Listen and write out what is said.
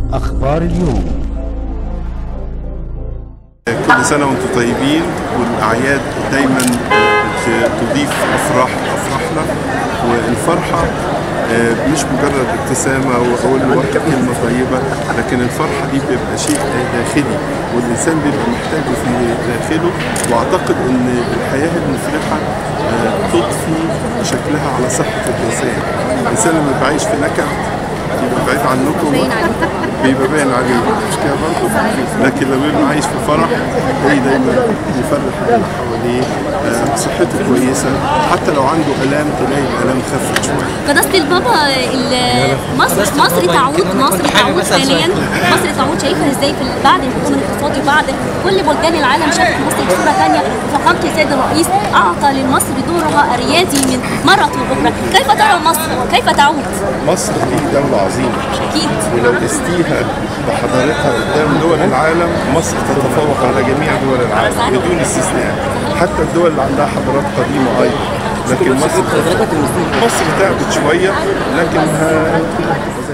أخبار اليوم. كل سنة وانتم طيبين، والأعياد دايما تضيف أفراحنا، والفرحة مش مجرد ابتسامة وأقول لواحد كلمة طيبة، لكن الفرحة دي بيبقى شيء داخلي والإنسان بيبقى محتاجه في داخله. وأعتقد إن الحياة المفرحة تضفي شكلها على صحة الإنسان. الإنسان لما بيبقى عايش في نكد يبقى بعيد عنكم بيبقى باين عليه، مش كده برضه؟ لكن لما يبقى عايش في فرح تلاقيه دايما يفرح اللي حواليه، صحته كويسه، حتى لو عنده الام تلاقي الالام خفت شويه. قداسة البابا مصر تعود حاليا، مصر تعود شايفها ازاي بعد الهجوم الاقتصادي وبعد كل بلدان العالم شافت مصر بصوره ثانيه، وفخامه السيد الرئيس اعطى لمصر دورها الريادي من مره اخرى. كيف ترى مصر؟ كيف تعود؟ مصر دي دوله عظيمه اكيد، ولو قستيها بحضارتها قدام دول العالم مصر تتفوق على جميع دول العالم بدون استثناء، حتى الدول اللي عندها حضارات قديمه ايضا. لكن مصر تعبت شويه، لكنها